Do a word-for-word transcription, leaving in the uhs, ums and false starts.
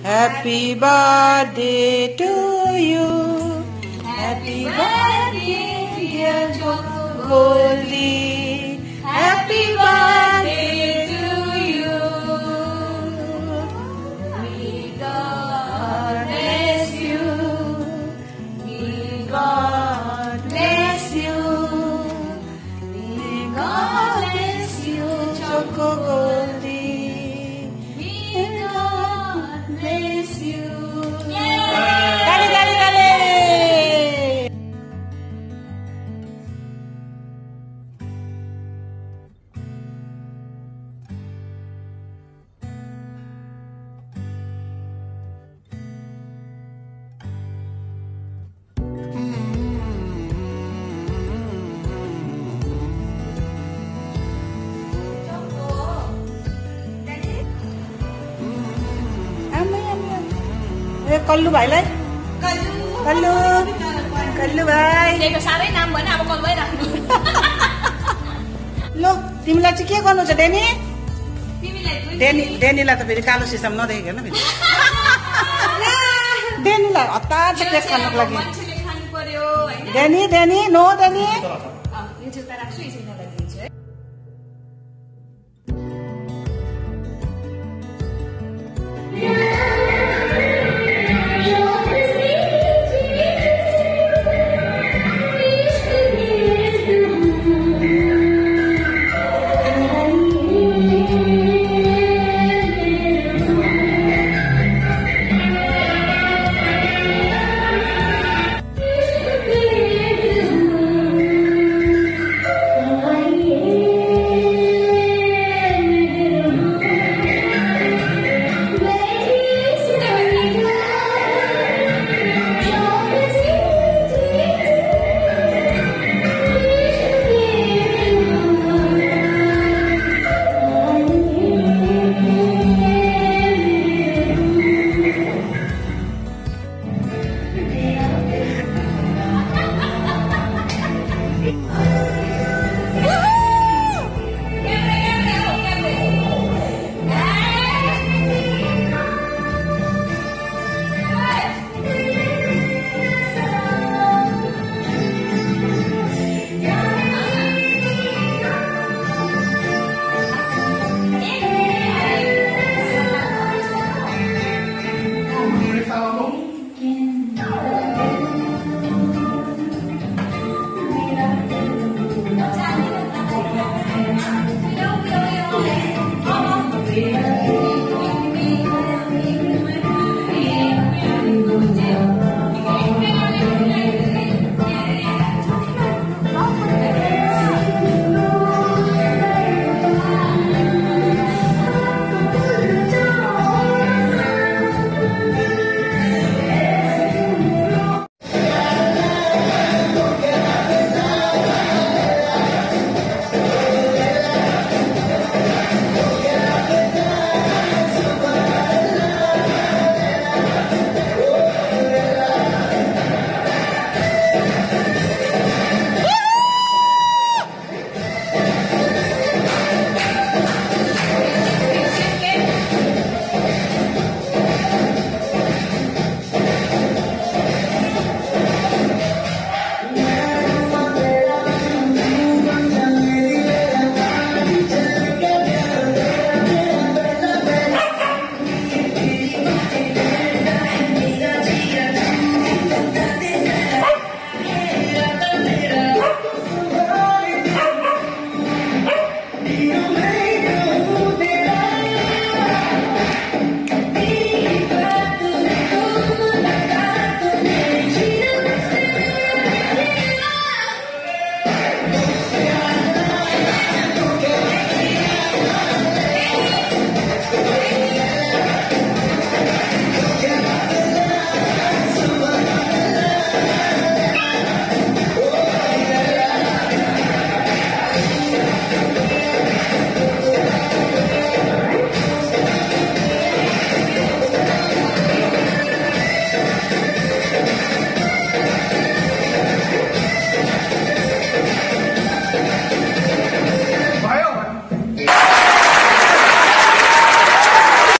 Happy birthday to you. Happy birthday, dear Goldy. Happy birthday to you. May God bless you. May God bless you. May God bless you, Choco Goldy. May God bless you. Dale, dale, dale. Kullu भाइलाई कल्लू कल्लू भाइ त्यहीको साह्रै नाम भएन अब कल्लै राख्नु लो तिमीलाई चाहिँ के गर्नु छ डेनी तिमीलाई डेनी डेनीलाई त फेरि कालो सिसाम नदेखेको हेर्न फेरि डेनीलाई हतार छ केक खानुको लागि मान्छेले खानु पर्यो हैन डेनी डेनी नो डेनी यो जुत्ता राख्छु यसैलाई दिन्छु है